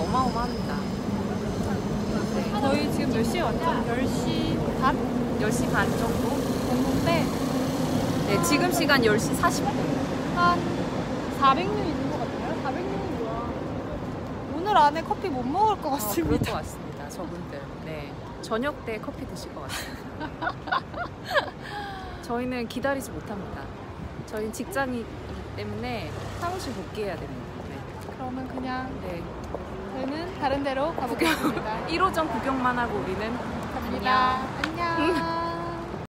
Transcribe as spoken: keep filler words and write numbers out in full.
어마어마합니다. 네. 저희 지금 몇 시에 왔죠? 열 시 반? 열 시 반 정도? 됐는데 네, 지금 시간 열 시 사십 분. 한 사백 명 있는 것 같아요. 사백 명이 뭐야? 오늘 안에 커피 못 먹을 것 어, 같습니다. 그럴 것 같습니다. 저분들. 네, 저녁 때 커피 드실 것 같습니다. 저희는 기다리지 못합니다. 저희는 직장이기 때문에 사무실 복귀해야 됩니다. 네. 그러면 그냥 네. 저희는 다른 데로 가보겠습니다. 일 호점 구경만 하고 우리는 갑니다. 안녕.